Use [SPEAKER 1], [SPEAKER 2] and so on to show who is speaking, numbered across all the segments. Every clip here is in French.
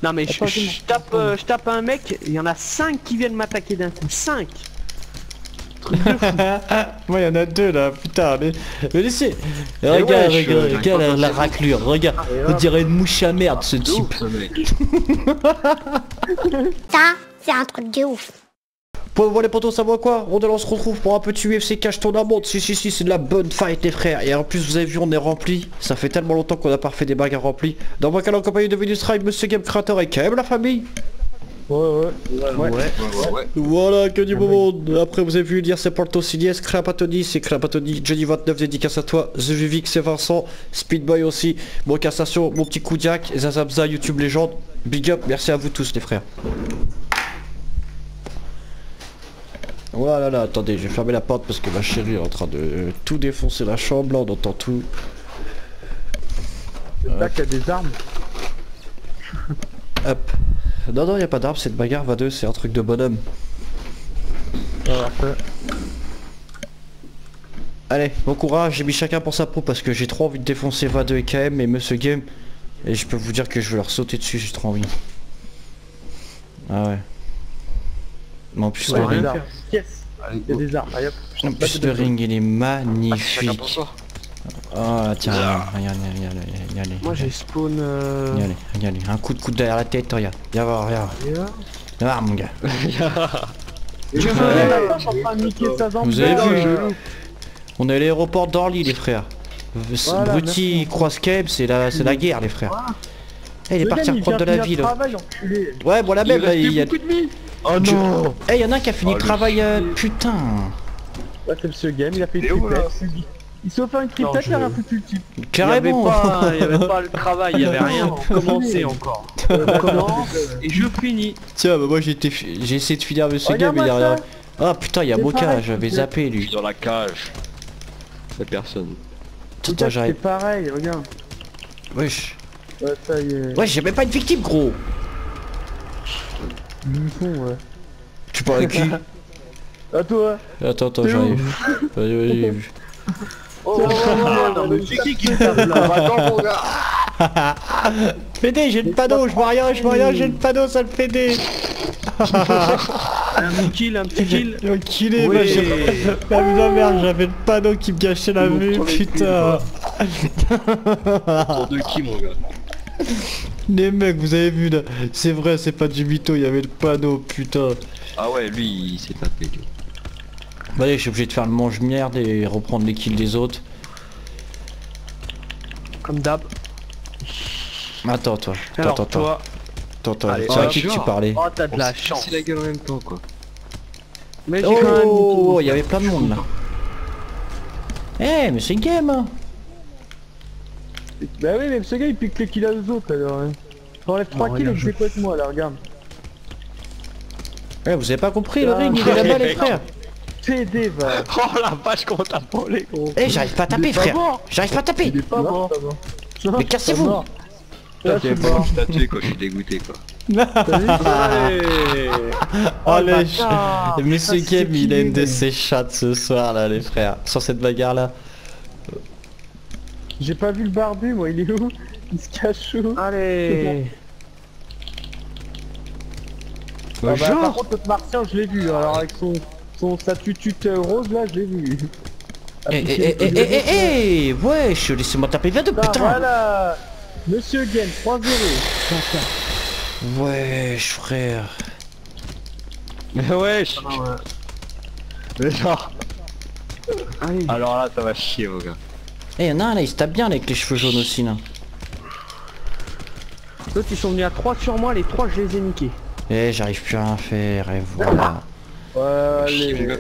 [SPEAKER 1] Non mais je tape un mec, il y en a 5 qui viennent m'attaquer d'un coup. 5.
[SPEAKER 2] Moi il y en a 2 là, putain, mais laissez. Regarde la raclure, regarde, on dirait une mouche à merde ce type.
[SPEAKER 3] Ça, c'est un truc de ouf.
[SPEAKER 2] Bon les potos, ça va quoi? On se retrouve pour un petit UFC cache ton amonte. Si c'est de la bonne fight les frères. Et en plus vous avez vu on est rempli. Ça fait tellement longtemps qu'on a pas fait des bagarres remplies. Dans mon canal en compagnie de Venus Ride, Monsieur Game Creator et quand même la famille. Ouais. Voilà que du moment. Après vous avez vu dire c'est Porto Silies, Crapatoni, c'est Crapatoni, Johnny 29 dédicace à toi, The Vivix c'est Vincent, Speedboy aussi, mon Cassation, mon petit Koudiak, Zazabza, YouTube Légende, big up, merci à vous tous les frères. Voilà là, attendez, je vais fermer la porte parce que ma chérie est en train de tout défoncer la chambre, là on entend tout.
[SPEAKER 4] Là qu'il y a des armes.
[SPEAKER 2] Hop. Non, y a pas d'arbre, cette bagarre, va 2, c'est un truc de bonhomme. Allez, bon courage, j'ai mis chacun pour sa peau parce que j'ai trop envie de défoncer Va2 et KM et Monsieur Game. Et je peux vous dire que je vais leur sauter dessus, j'ai trop envie. Ah ouais. Mais en plus le ring...
[SPEAKER 4] Yes. Il y a des armes.
[SPEAKER 2] En plus le ring il est magnifique. Oh tiens, regarde.
[SPEAKER 1] Moi j'ai spawn...
[SPEAKER 2] Regardez, un coup de coude derrière la tête, regarde. Viens voir, regarde. Regarde mon gars. Vous avez vu? On est à l'aéroport d'Orly les frères. Brutti croise Keb, c'est la guerre les frères. Il est parti reprendre de la ville. Ouais bon la même là il y a...
[SPEAKER 4] Oh non.
[SPEAKER 2] Eh y'en a un qui a fini le travail, putain.
[SPEAKER 4] Ouais c'est Monsieur Game, il a fait une triplette. Il s'est offert une triplette, il a rien foutu le type.
[SPEAKER 2] Carrément.
[SPEAKER 1] Il y avait pas le travail, il y avait rien pour commencer encore. On commence et je finis.
[SPEAKER 2] Tiens bah moi j'ai essayé de finir Monsieur Game mais il y a rien. Ah putain il y a Moka, j'avais zappé lui.
[SPEAKER 5] Dans la cage. Y'a personne.
[SPEAKER 2] Attends j'arrive.
[SPEAKER 4] C'est pareil, regarde.
[SPEAKER 2] Wesh.
[SPEAKER 4] Ouais ça y est.
[SPEAKER 2] Ouais j'ai même pas une victime gros.
[SPEAKER 4] Ouais.
[SPEAKER 2] Tu parles avec qui?
[SPEAKER 4] À toi.
[SPEAKER 2] Attends j'arrive. Vas-y.
[SPEAKER 1] Oh non mais c'est qui tape là?
[SPEAKER 2] Fédé, j'ai le panneau, je vois rien, j'ai le panneau, ça le Fédé.
[SPEAKER 1] Un petit kill.
[SPEAKER 2] Enculé,
[SPEAKER 1] Oui.
[SPEAKER 2] La merde, j'avais le panneau qui me gâchait la vue, putain.
[SPEAKER 5] Pour de qui mon gars?
[SPEAKER 2] Les mecs, vous avez vu là, c'est vrai, c'est pas du mytho, il y avait le panneau, putain.
[SPEAKER 5] Ah ouais, lui il s'est tapé.
[SPEAKER 2] Bah allez, je suis obligé de faire le mange-merde et reprendre les kills des autres.
[SPEAKER 1] Comme d'hab.
[SPEAKER 2] Attends, toi.
[SPEAKER 1] Allez,
[SPEAKER 2] C'est à qui que tu parlais?
[SPEAKER 1] Oh t'as de la chance.
[SPEAKER 5] C'est la gueule en même temps quoi.
[SPEAKER 1] Mais j'ai quand même...
[SPEAKER 2] Oh, il y avait plein de monde là. Eh, mais c'est game hein.
[SPEAKER 4] Bah oui mais ce gars il pique les kills aux autres alors. T'enlèves 3 kills et c'est quoi de moi là, regarde.
[SPEAKER 2] Eh, vous avez pas compris, le ring il est là-bas les frères.
[SPEAKER 4] PD va.
[SPEAKER 5] Oh la vache comment t'as volé gros.
[SPEAKER 2] Eh, j'arrive pas à taper frère. J'arrive pas à taper.
[SPEAKER 4] Il est pas mort.
[SPEAKER 2] Mais cassez-vous.
[SPEAKER 5] T'es mort, je t'ai tué quoi, je suis dégoûté quoi.
[SPEAKER 2] Oh les Monsieur Game il a une de ses chattes ce soir là les frères. Sur cette bagarre là.
[SPEAKER 4] J'ai pas vu le barbu moi, il est où? Il se cache où?
[SPEAKER 1] Allez.
[SPEAKER 4] Ah bah, par contre l'autre martien je l'ai vu, alors avec sa tutute rose là je l'ai vu.
[SPEAKER 2] Wesh, laissez-moi taper V2 putain.
[SPEAKER 4] Voilà. Monsieur Game 3-0.
[SPEAKER 2] Wesh frère.
[SPEAKER 5] Wesh. Mais genre.
[SPEAKER 1] Allez.
[SPEAKER 5] Alors là ça va chier mon gars.
[SPEAKER 2] Eh y'en a un là, il se tape bien avec les cheveux jaunes aussi là.
[SPEAKER 1] L'autre ils sont venus à 3 sur moi, les 3 je les ai niqués.
[SPEAKER 2] Eh j'arrive plus à rien faire et voilà.
[SPEAKER 4] Allez.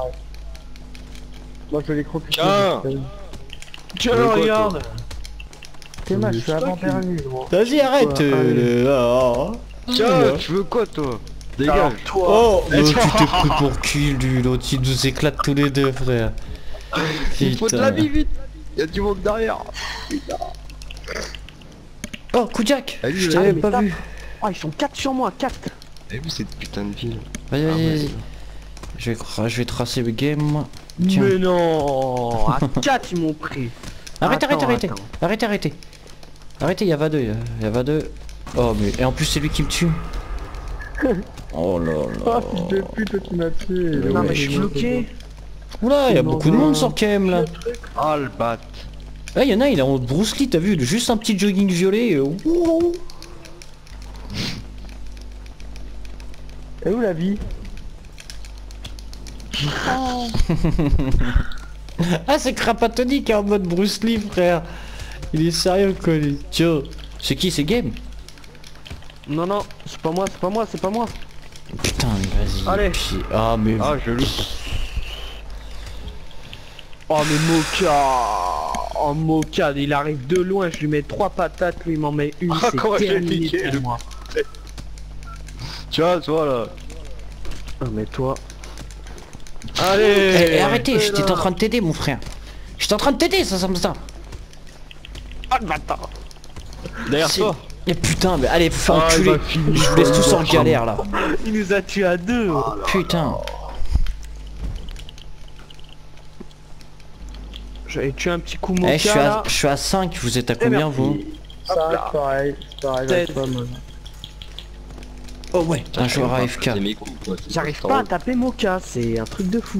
[SPEAKER 4] Moi je vais les croquer.
[SPEAKER 5] Tiens,
[SPEAKER 1] regarde.
[SPEAKER 4] T'es mal, je suis avant-dernier gros.
[SPEAKER 2] Vas-y arrête
[SPEAKER 5] Tiens, tu veux quoi toi? Dégage.
[SPEAKER 2] Oh tu t'es pris pour qui lui, l'autre il nous éclate tous les deux frère.
[SPEAKER 5] Il faut de la vie vite. Y'a du monde derrière. Putain.
[SPEAKER 2] Oh Koudiak,
[SPEAKER 5] Allez,
[SPEAKER 2] je t'avais pas vu.
[SPEAKER 1] Oh ils sont 4 sur moi, 4.
[SPEAKER 5] T'as vu cette putain de ville?
[SPEAKER 2] Vas-y. Je vais tracer le game moi. Tiens.
[SPEAKER 1] Mais non. À 4 ils m'ont pris.
[SPEAKER 2] Arrêtez.
[SPEAKER 1] Attends.
[SPEAKER 2] Arrêtez, y'a Va2, Oh mais... Et en plus c'est lui qui me tue. Oh là
[SPEAKER 4] Oh
[SPEAKER 2] là.
[SPEAKER 4] fils de pute, toi tu m'as tué.
[SPEAKER 1] Non mais je suis bloqué.
[SPEAKER 2] Oula, il y a beaucoup de monde sur KM là.
[SPEAKER 1] Oh le bat.
[SPEAKER 2] Ah, il y en a, il est en Bruce Lee, t'as vu, juste un petit jogging violet. Wouhou.
[SPEAKER 4] Et où la vie?
[SPEAKER 2] Ah, c'est Crapatonic en mode Bruce Lee, frère. Il est sérieux, quoi, lui. Tiens, c'est qui, c'est Game?
[SPEAKER 1] Non non, c'est pas moi, c'est pas moi, c'est pas moi.
[SPEAKER 2] Putain, mais vas-y.
[SPEAKER 1] Allez.
[SPEAKER 2] Puis... Ah, mais...
[SPEAKER 1] Ah je loupe. Oh mais Moka. Oh Moka, il arrive de loin, je lui mets 3 patates, lui il m'en met une, c'est terminé pour moi.
[SPEAKER 5] Tu vois, toi là.
[SPEAKER 1] Ah mais toi... Allez.
[SPEAKER 2] Arrêtez, j'étais en train de t'aider, mon frère. J'étais en train de t'aider, ça me ça.
[SPEAKER 1] Ah le bâtard.
[SPEAKER 5] Derrière toi.
[SPEAKER 2] Et putain, mais allez,
[SPEAKER 1] Ah,
[SPEAKER 2] enculé. Je vous laisse tous en galère, là.
[SPEAKER 1] Il nous a tué à 2.
[SPEAKER 2] Putain.
[SPEAKER 1] J'avais tué un petit coup Moka
[SPEAKER 2] Eh, je suis à 5, vous êtes à combien, vous?
[SPEAKER 4] Ça arrive pareil, c'est pareil avec toi, moi.
[SPEAKER 2] Oh ouais, un joueur AFK.
[SPEAKER 1] J'arrive pas à taper Moka, c'est un truc de fou.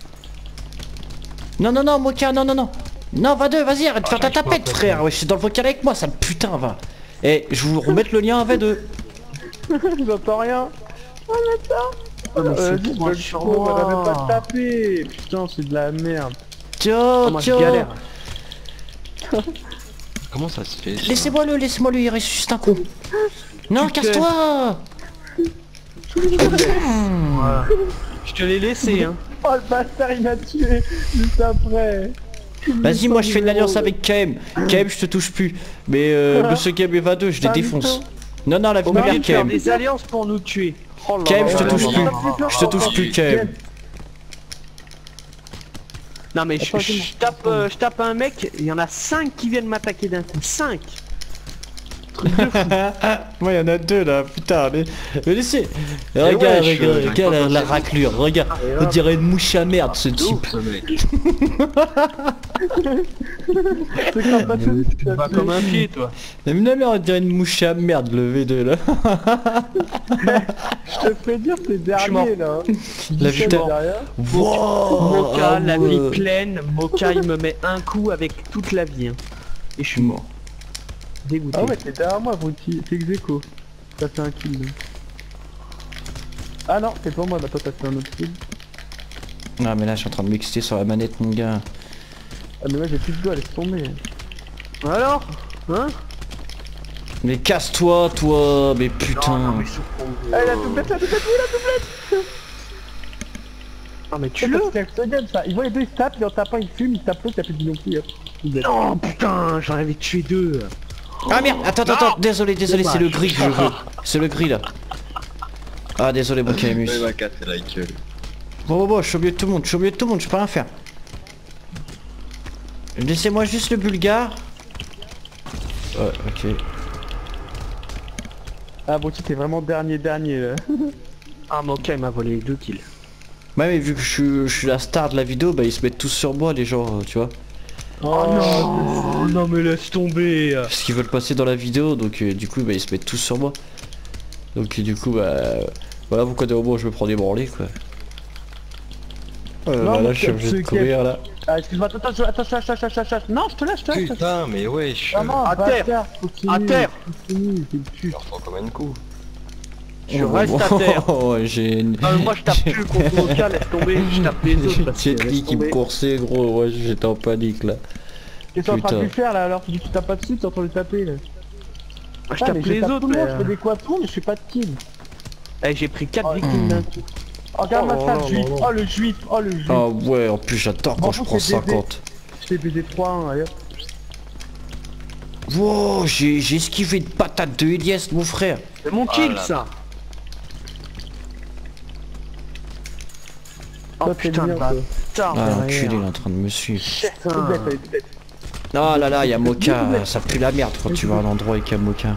[SPEAKER 2] Non, non, non, Moka, non, non, non. Non, va deux, vas-y, arrête de faire ta tapette, frère. Ouais, je suis dans le vocal avec moi, ça putain, va. Eh, je vous remettre le lien à V2.
[SPEAKER 4] J'entends rien. Oh
[SPEAKER 1] c'est
[SPEAKER 4] dis,
[SPEAKER 1] moi
[SPEAKER 4] je
[SPEAKER 1] sur
[SPEAKER 4] on
[SPEAKER 1] moi.
[SPEAKER 4] avait pas tapé. Putain, c'est de la merde.
[SPEAKER 2] Tiens,
[SPEAKER 1] Moi je
[SPEAKER 2] tiens.
[SPEAKER 1] galère.
[SPEAKER 5] Comment ça se fait ça?
[SPEAKER 2] Laissez-moi le, il reste juste un con. Non, casse-toi.
[SPEAKER 1] Voilà. Je te l'ai laissé hein.
[SPEAKER 4] Oh le bâtard, il m'a tué juste après.
[SPEAKER 2] Vas-y, moi je fais une alliance avec KM. KM, je te touche plus. Mais Monsieur KM et Va2, je les défonce. Non, non, la
[SPEAKER 1] On va
[SPEAKER 2] première
[SPEAKER 1] faire
[SPEAKER 2] KM.
[SPEAKER 1] des alliances pour nous tuer. Oh là
[SPEAKER 2] KM, je te
[SPEAKER 1] là
[SPEAKER 2] touche
[SPEAKER 1] là
[SPEAKER 2] plus.
[SPEAKER 1] là.
[SPEAKER 2] Je te touche plus, KM.
[SPEAKER 1] Non mais je tape un mec, il y en a 5 qui viennent m'attaquer d'un coup. 5.
[SPEAKER 2] Moi, il y en a 2 là, putain. Mais laissez. Regarde, regarde la raclure. Regarde, on dirait une mouche à merde ce type.
[SPEAKER 1] Tu vas comme un pied toi.
[SPEAKER 2] Mais non, mais on dirait une mouche à merde le V2 là.
[SPEAKER 4] Je te fais dire t'es dernier là.
[SPEAKER 2] La vita. Wow,
[SPEAKER 1] Moka, la
[SPEAKER 2] ouais.
[SPEAKER 1] vie pleine, Moka il me met un coup avec toute la vie hein. Et je suis mort. Dégoûté.
[SPEAKER 4] Ah ouais, t'es derrière moi, Brutti, c'est ex-aequo. T'as fait un kill là. Ah non, c'est pas moi, bah toi t'as fait un autre kill.
[SPEAKER 2] Ah mais là je suis en train de m'exciter sur la manette mon gars.
[SPEAKER 4] Ah mais moi j'ai plus de doigts, laisse tomber.
[SPEAKER 1] Alors hein.
[SPEAKER 2] Mais casse-toi toi, mais putain.
[SPEAKER 4] Ah la doublette, la doublette.
[SPEAKER 1] Ah mais
[SPEAKER 4] Tu
[SPEAKER 1] tu le.
[SPEAKER 4] c'est ce game ça, il voit les deux, ils se tapent, il en tape un, il fume, il se tape l'autre, il a fait du non-plus.
[SPEAKER 1] Non putain, j'en avais tué 2.
[SPEAKER 2] Ah merde, attends, désolé, c'est le gris que je veux. C'est le gris là. Ah désolé mon KMus.
[SPEAKER 5] Il m'a cassé la gueule.
[SPEAKER 2] Bon, je suis au milieu de tout le monde, je peux rien faire. Laissez-moi juste le bulgare. Ouais, ok.
[SPEAKER 4] Ah Brutti, t'es vraiment dernier là.
[SPEAKER 1] Ah Moka il m'a volé 2 kills.
[SPEAKER 2] Ouais mais vu que je suis la star de la vidéo, bah ils se mettent tous sur moi les gens, tu vois.
[SPEAKER 1] Oh non, non mais laisse tomber.
[SPEAKER 2] Parce qu'ils veulent passer dans la vidéo, donc du coup bah ils se mettent tous sur moi. Donc du coup bah voilà pourquoi des moments où je me prends des branlées quoi.
[SPEAKER 4] Non,
[SPEAKER 2] là je suis obligé de courir là.
[SPEAKER 4] Ah excuse-moi, attends, non je te lâche,
[SPEAKER 5] Putain, mais wesh.
[SPEAKER 4] Non,
[SPEAKER 1] à terre, à terre.
[SPEAKER 4] Continue, t'es
[SPEAKER 5] Je reprends combien de coups?
[SPEAKER 1] Je reste à terre.
[SPEAKER 2] Oh, j'ai une...
[SPEAKER 1] Non, mais moi je tape plus contre Moka, laisse tomber, je tape les autres.
[SPEAKER 2] J'ai
[SPEAKER 1] parce que
[SPEAKER 2] une
[SPEAKER 1] laisse
[SPEAKER 2] qui me
[SPEAKER 1] tomber.
[SPEAKER 2] coursait gros, ouais j'étais en panique là.
[SPEAKER 4] Qu'est-ce que t'es en train de
[SPEAKER 2] Putain.
[SPEAKER 4] lui faire là alors? Tu dis que tu tapes pas dessus, t'es en train de le taper là.
[SPEAKER 1] Ah, je tape les autres.
[SPEAKER 4] Tout le monde, je fais des quadrons mais je fais pas de kill.
[SPEAKER 1] Eh, j'ai pris 4 victimes d'un coup.
[SPEAKER 4] Oh, regarde-moi
[SPEAKER 1] Oh,
[SPEAKER 4] ça,
[SPEAKER 1] non,
[SPEAKER 4] le juif.
[SPEAKER 1] non, non.
[SPEAKER 4] Oh le juif, oh le juif.
[SPEAKER 2] Ah ouais, en plus j'adore quand
[SPEAKER 4] Bon,
[SPEAKER 2] je prends
[SPEAKER 4] c'est BD.
[SPEAKER 2] 50.
[SPEAKER 4] Je fais BD 3-1, allez hop.
[SPEAKER 2] Wow, j'ai esquivé une patate de Elias mon frère.
[SPEAKER 1] C'est mon kill
[SPEAKER 5] là.
[SPEAKER 1] ça. Oh
[SPEAKER 4] Toi, t'es
[SPEAKER 1] putain de
[SPEAKER 4] bien, toi.
[SPEAKER 1] bâtard
[SPEAKER 2] Ah
[SPEAKER 1] derrière.
[SPEAKER 2] l'enculé il est en train de me suivre.
[SPEAKER 1] Putain.
[SPEAKER 4] Doublette, allez, doublette.
[SPEAKER 2] Ah là là, y'a Moka, ça pue la merde quand tu vas à un endroit avec un Moka.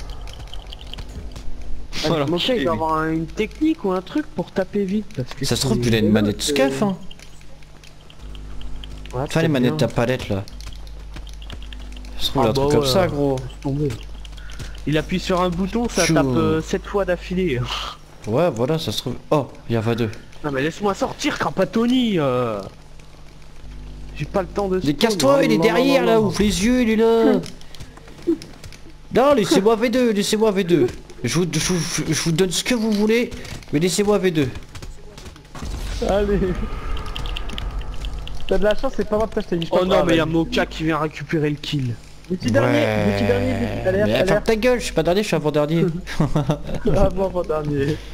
[SPEAKER 5] Voilà.
[SPEAKER 1] Moka il doit avoir une technique ou un truc pour taper vite parce que
[SPEAKER 2] Ça se trouve qu'il a une manette scuff hein.
[SPEAKER 1] Ouais,
[SPEAKER 2] Enfin les
[SPEAKER 1] peut-être
[SPEAKER 2] manettes
[SPEAKER 1] bien.
[SPEAKER 2] à palette là. Ça se trouve
[SPEAKER 1] Ah
[SPEAKER 2] un truc
[SPEAKER 1] bah
[SPEAKER 2] comme
[SPEAKER 1] ouais,
[SPEAKER 2] ça
[SPEAKER 1] ouais.
[SPEAKER 2] gros.
[SPEAKER 1] Tomber. Il appuie sur un bouton, ça
[SPEAKER 2] Chou.
[SPEAKER 1] tape 7 fois d'affilée.
[SPEAKER 2] Ouais, voilà, ça se trouve... Oh, il y a 22.
[SPEAKER 1] Non mais laisse-moi sortir, Crapatoni. J'ai pas le temps de...
[SPEAKER 2] Casse-toi, il est derrière là, ouvre les yeux, il est là. Non, laissez-moi V2, laissez-moi V2. Je vous donne ce que vous voulez, mais laissez-moi V2.
[SPEAKER 4] Allez. T'as de la chance, c'est pas grave, je t'ai dit.
[SPEAKER 1] Oh non, mais y'a Moka qui vient récupérer le kill.
[SPEAKER 4] Petit dernier, alerte,
[SPEAKER 2] Mais ferme ta gueule, je suis pas dernier, je suis avant-dernier.
[SPEAKER 4] avant-dernier.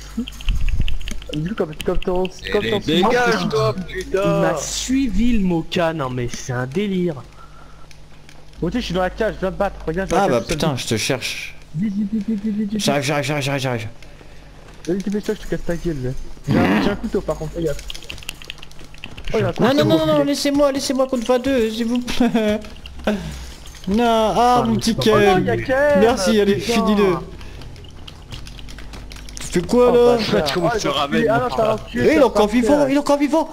[SPEAKER 4] Du coup, comme ton...
[SPEAKER 5] Dégage-toi,
[SPEAKER 1] Il
[SPEAKER 5] putain.
[SPEAKER 1] m'a suivi le Moka, non mais c'est un délire.
[SPEAKER 4] Moi aussi, je suis dans la cage, je viens de battre, regarde.
[SPEAKER 2] Ah bah putain, je te cherche.
[SPEAKER 4] Vite.
[SPEAKER 2] J'arrive.
[SPEAKER 4] Vas-y, tu fais ça, je te casse ta gueule, là. J'ai un couteau, par contre, regarde. Oh, il y a un couteau.
[SPEAKER 2] Non, laissez-moi contre 22, s'il vous plaît. Non, ah mon petit
[SPEAKER 4] Oh non,
[SPEAKER 2] Ken.
[SPEAKER 4] il y a Ken.
[SPEAKER 2] Merci, allez,
[SPEAKER 4] Putain.
[SPEAKER 2] finis-le. Tu fais quoi
[SPEAKER 4] Oh,
[SPEAKER 2] là?
[SPEAKER 4] bâtard.
[SPEAKER 5] Tu me se ramènes.
[SPEAKER 4] Ah non, t'as enculé,
[SPEAKER 2] Eh, il est
[SPEAKER 4] t'as
[SPEAKER 2] encore
[SPEAKER 4] pas
[SPEAKER 2] vivant,
[SPEAKER 4] fait.
[SPEAKER 2] il est encore vivant.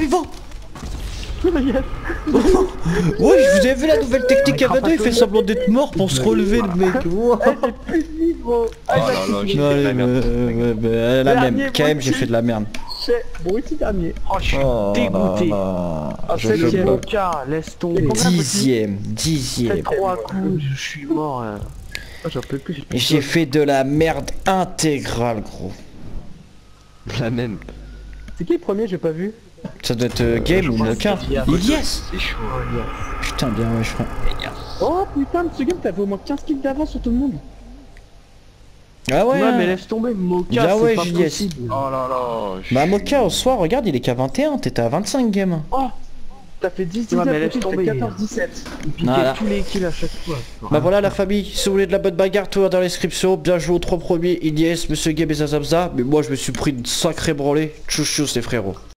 [SPEAKER 4] Yes.
[SPEAKER 2] Ouais, je vous ai vu la nouvelle technique à 22, il fait semblant d'être mort pour se relever le mec. Wow.
[SPEAKER 4] Eh, c'est plus de vie, gros. Ah, il
[SPEAKER 5] Oh
[SPEAKER 4] a
[SPEAKER 5] là là,
[SPEAKER 4] kiffé.
[SPEAKER 5] j'ai
[SPEAKER 2] Non,
[SPEAKER 5] fait de la
[SPEAKER 2] allez,
[SPEAKER 5] merde.
[SPEAKER 2] la
[SPEAKER 4] Dernier,
[SPEAKER 2] même, quand même j'ai
[SPEAKER 4] moi
[SPEAKER 2] fait de la merde.
[SPEAKER 4] Bon, ici, dernier.
[SPEAKER 1] Oh, je suis dégoûté.
[SPEAKER 4] Ah,
[SPEAKER 2] Je
[SPEAKER 4] c'est
[SPEAKER 2] peux
[SPEAKER 4] le
[SPEAKER 2] pas.
[SPEAKER 1] Moka, laisse tomber.
[SPEAKER 4] Et combien
[SPEAKER 2] Dixième.
[SPEAKER 1] 3 coups, je suis mort.
[SPEAKER 4] Ah, j'en peux plus.
[SPEAKER 2] Et j'ai fait de la merde intégrale, gros.
[SPEAKER 5] La même.
[SPEAKER 4] C'est qui le premier, j'ai pas vu?
[SPEAKER 2] Ça doit être Game ou Moka. Yes.
[SPEAKER 5] C'est chaud.
[SPEAKER 2] Putain, bien ouais, je crois.
[SPEAKER 4] Oh putain, ce game, t'avais au moins 15 kills d'avance sur tout le monde.
[SPEAKER 2] Ah ouais,
[SPEAKER 1] Ouais, mais laisse tomber, Moka,
[SPEAKER 2] Ah ouais,
[SPEAKER 1] c'est pas
[SPEAKER 2] Juliette.
[SPEAKER 1] possible.
[SPEAKER 5] Oh là là.
[SPEAKER 2] Bah Moka, au soir, regarde, il est qu'à 21, t'étais à 25 game.
[SPEAKER 4] Oh, t'as fait 10, 19,
[SPEAKER 1] Ouais, mais laisse
[SPEAKER 4] t'as fait
[SPEAKER 1] tomber.
[SPEAKER 4] 14, 17.
[SPEAKER 1] Il piquait
[SPEAKER 2] Voilà.
[SPEAKER 1] tous les kills à chaque fois.
[SPEAKER 2] Bah voilà la famille, si vous voulez de la bonne bagarre, tout est dans la description. Bien joué aux 3 premiers, Ilyes, Monsieur Game et Zazabza. Mais moi je me suis pris une sacrée branlée. Tchou tchou les frérots.